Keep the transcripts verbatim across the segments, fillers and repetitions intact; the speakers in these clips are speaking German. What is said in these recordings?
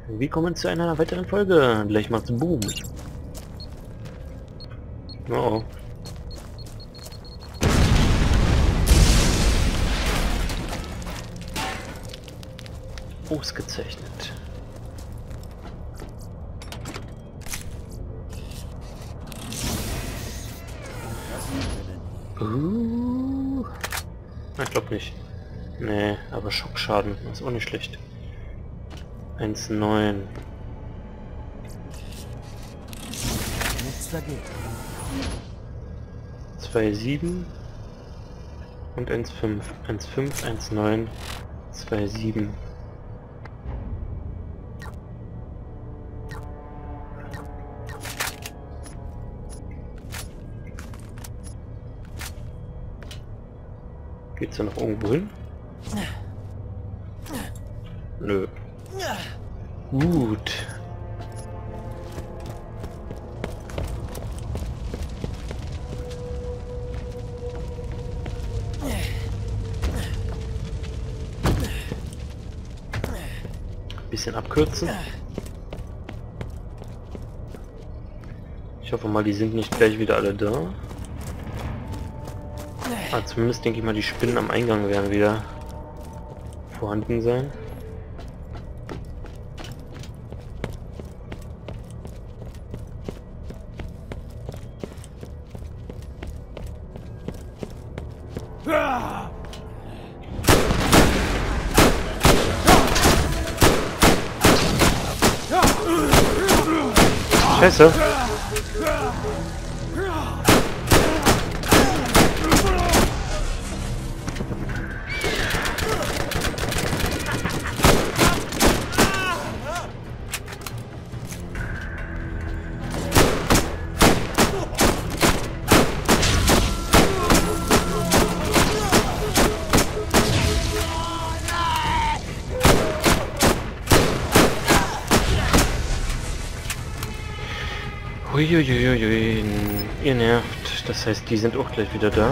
Willkommen zu einer weiteren Folge. Gleich macht's Boom. Oh. Ausgezeichnet. Uh. Ich glaube nicht. Nee, aber Schockschaden ist auch nicht schlecht. eins Komma neun. zwei Komma sieben und eins Komma fünf. eins Komma fünf, eins Komma neun, zwei Komma sieben. Geht's da noch irgendwo hin? Nö. Gut. Bisschen abkürzen. Ich hoffe mal, die sind nicht gleich wieder alle da. Ah, zumindest denke ich mal, die Spinnen am Eingang werden wieder vorhanden sein. Scheiße. Uiuiuiui, ihr nervt. Das heißt, die sind auch gleich wieder da.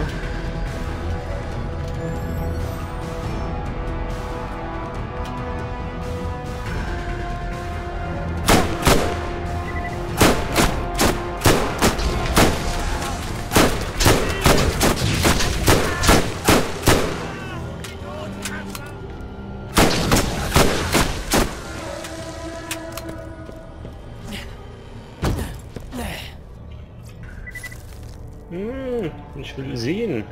Hm, ich will sehen.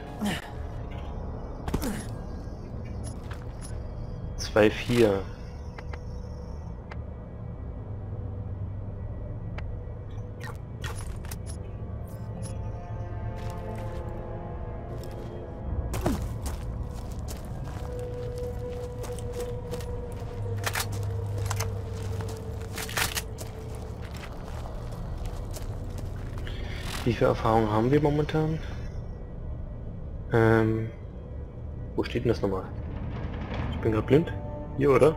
zwei vier. Wie viel Erfahrung haben wir momentan? Ähm, wo steht denn das nochmal? Ich bin gerade blind. Hier, oder?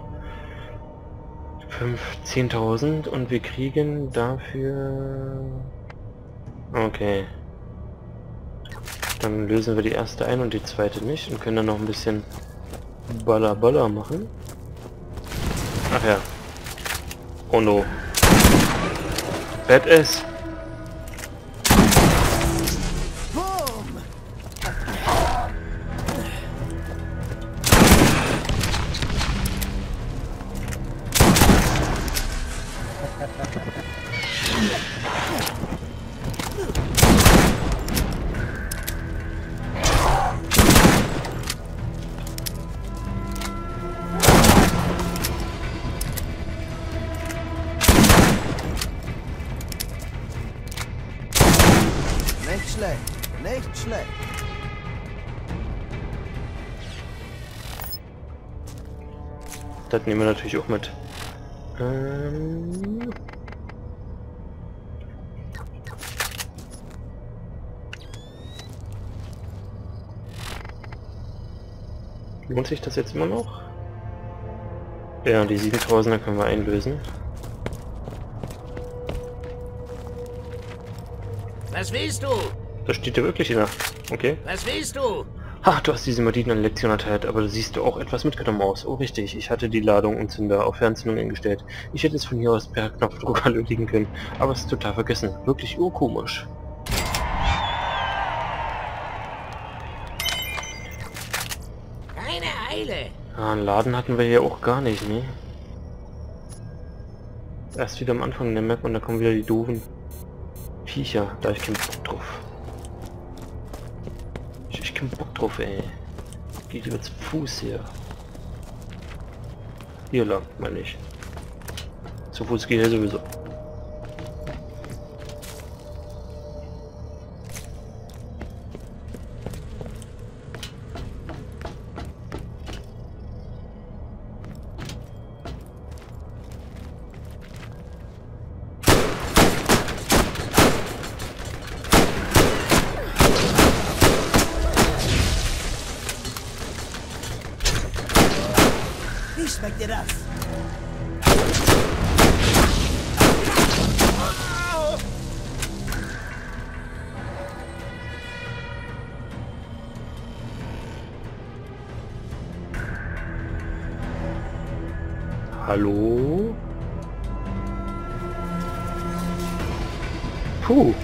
zehntausend und wir kriegen dafür... Okay. Dann lösen wir die erste ein und die zweite nicht und können dann noch ein bisschen Baller Baller machen. Ach ja. Oh no. Badass. Nicht schlecht, nicht schlecht. Das nehmen wir natürlich auch mit. Ähm Lohnt sich das jetzt immer noch? Ja, die siebentausender können wir einlösen. Was willst du? Das steht ja wirklich in der... Okay. Was willst du? Ha, du hast diese Banditen eine Lektion erteilt, aber da siehst du auch etwas mitgenommen aus. Oh richtig, ich hatte die Ladung und Zünder auf Fernzündung eingestellt. Ich hätte es von hier aus per Knopfdruck erledigen können, aber es ist total vergessen. Wirklich urkomisch. Keine Eile. Ah, einen Laden hatten wir hier auch gar nicht, ne? Erst wieder am Anfang der Map und da kommen wieder die doofen Viecher. Da hab ich keinen Bock drauf. Ich hab keinen Bock drauf, ey. Geht über zu Fuß hier. Hier lang, meine ich. Zu Fuß geht er sowieso. Wie schmeckt dir das? Hallo? Puh.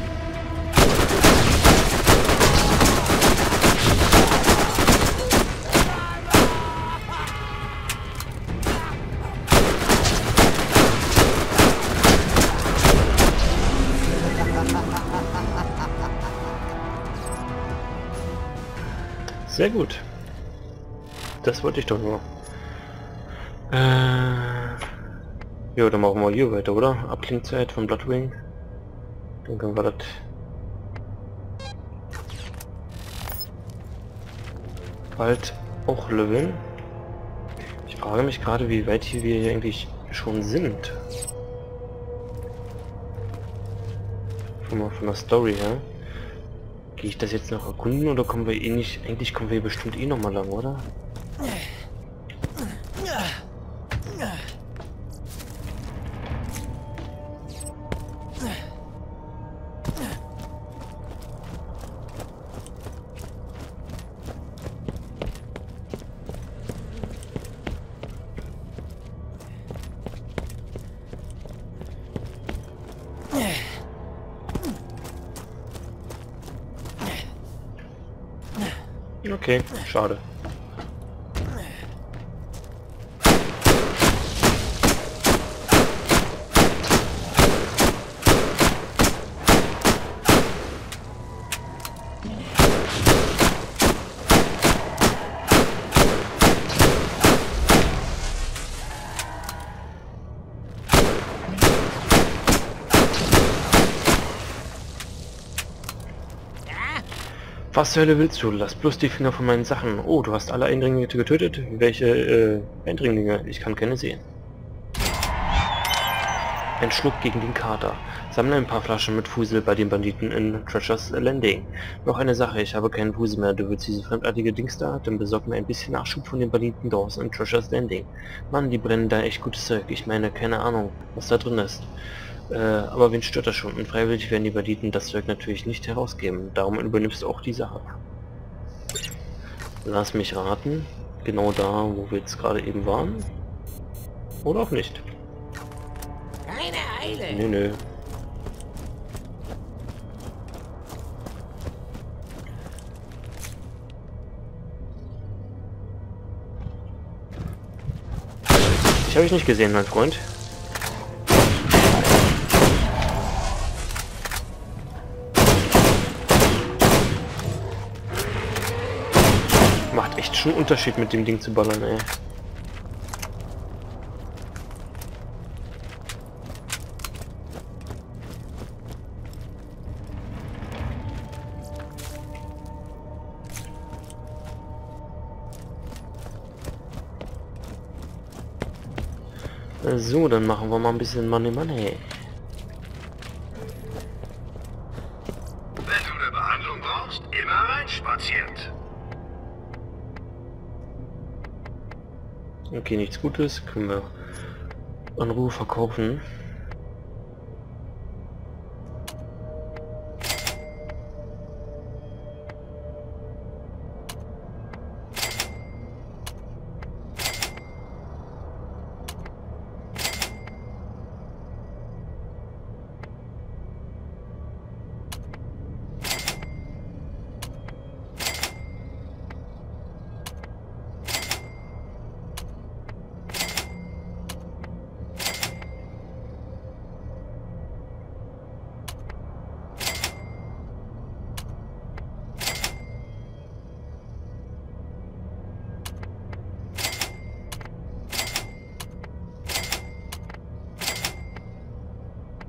Sehr gut. Das wollte ich doch nur. Äh, ja, dann machen wir hier weiter, oder? Abklingzeit von Bloodwing. Dann können wir das... bald auch leveln. Ich frage mich gerade, wie weit hier wir hier eigentlich schon sind. Von, von der Story her. Gehe ich das jetzt noch erkunden oder kommen wir eh nicht... Eigentlich kommen wir bestimmt eh noch mal lang, oder? Okay, schade. Was zur Hölle willst du? Lass bloß die Finger von meinen Sachen. Oh, du hast alle Eindringlinge getötet? Welche, äh, Eindringlinge? Ich kann keine sehen. Ein Schluck gegen den Kater. Sammle ein paar Flaschen mit Fusel bei den Banditen in Treasure's Landing. Noch eine Sache, ich habe keinen Fusel mehr. Du willst diese fremdartige Dings da? Dann besorg mir ein bisschen Nachschub von den Banditen draußen in Treasure's Landing. Mann, die brennen da echt gutes Zeug. Ich meine, keine Ahnung, was da drin ist. Äh, aber wen stört das schon? Und freiwillig werden die Banditen das Zeug natürlich nicht herausgeben. Darum übernimmst du auch die Sache. Lass mich raten. Genau da, wo wir jetzt gerade eben waren. Oder auch nicht. Keine Eile. Nö, nö. Ich habe ich nicht gesehen, mein Freund. Macht echt schon einen Unterschied, mit dem Ding zu ballern, ey. So, dann machen wir mal ein bisschen Money Money. Wenn du eine Behandlung brauchst, immer reinspaziert. Okay, nichts Gutes. Können wir in Ruhe verkaufen.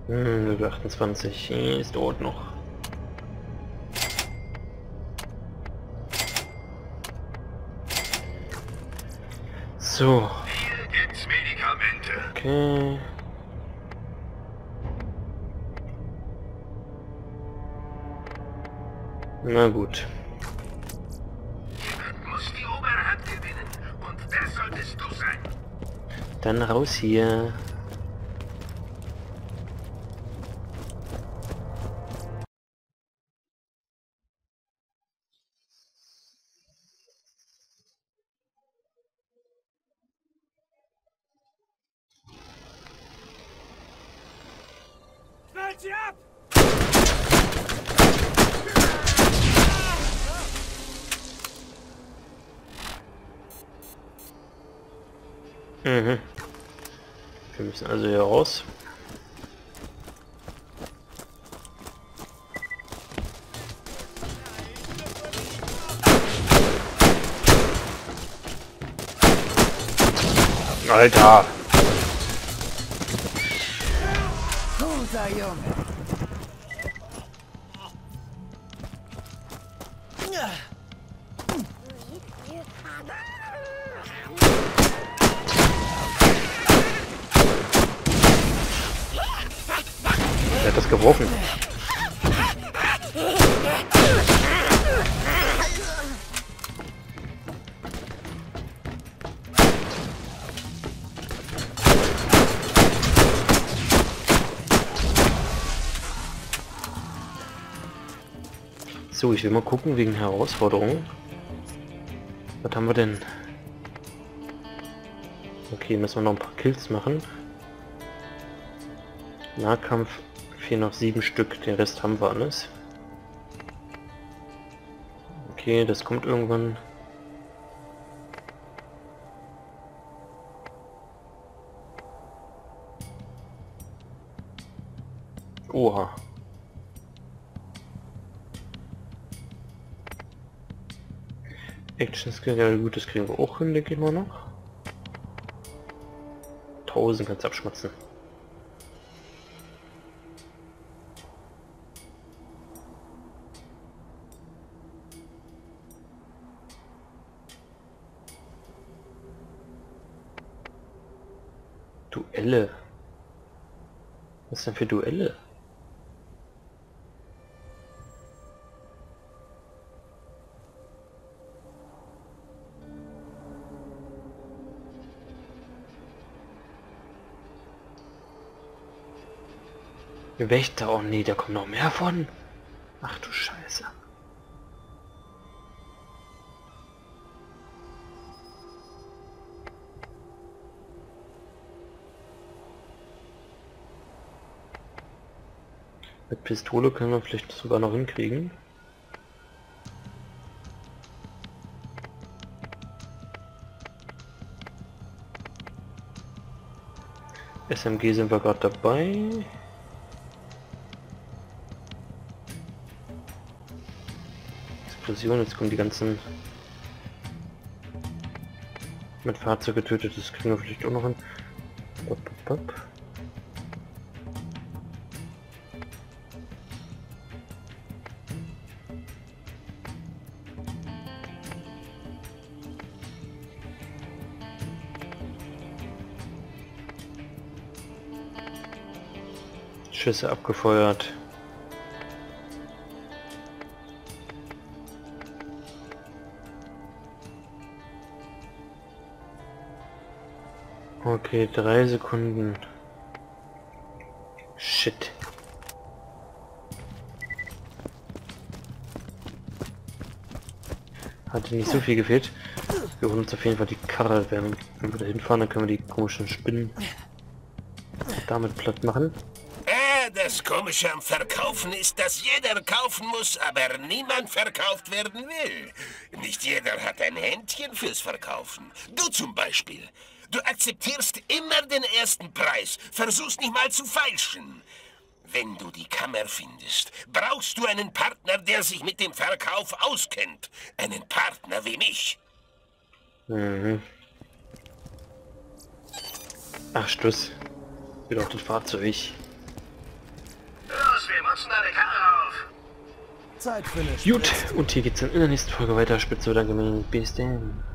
Hm, Level achtundzwanzig. Es dauert noch. So. Hier gibt's Medikamente. Okay. Na gut. Jemand muss die Oberhand gewinnen. Und das solltest du sein. Dann raus hier. Schnallt sie ab! Mhm. Wir müssen also hier raus. Alter! Guter Junge. Er hat das gebrochen. So, ich will mal gucken wegen Herausforderungen. Was haben wir denn? Okay, müssen wir noch ein paar Kills machen. Nahkampf fehlen noch sieben Stück, den Rest haben wir alles. Okay, das kommt irgendwann. Oha. Action Skill, ja gut, das kriegen wir auch hin, denke ich mal noch. tausend kannst du abschmatzen. Duelle. Was denn für Duelle? Wächter, oh nee, da kommt noch mehr von. Ach du Scheiße. Mit Pistole können wir vielleicht sogar noch hinkriegen. S M G sind wir gerade dabei. Explosion, jetzt kommen die ganzen mit Fahrzeug getötet, das kriegen wir vielleicht auch noch hin. Bop, bop, bop. Schüsse abgefeuert. Okay, drei Sekunden. Shit. Hatte nicht so viel gefehlt. Wir holen uns auf jeden Fall die Karre. Wenn wir da hinfahren, dann können wir die komischen Spinnen damit platt machen. Äh, das Komische am Verkaufen ist, dass jeder kaufen muss, aber niemand verkauft werden will. Nicht jeder hat ein Händchen fürs Verkaufen. Du zum Beispiel. Du akzeptierst immer den ersten Preis, versuchst nicht mal zu feilschen. Wenn du die Kammer findest, brauchst du einen Partner, der sich mit dem Verkauf auskennt. Einen Partner wie mich. Mhm. Ach, Stuss. Wieder auf das Fahrzeug. putzen deine Karre auf. Zeit für eine Gut, Spritztour. und hier geht's dann in der nächsten Folge weiter. Spitze, danke, bis dann.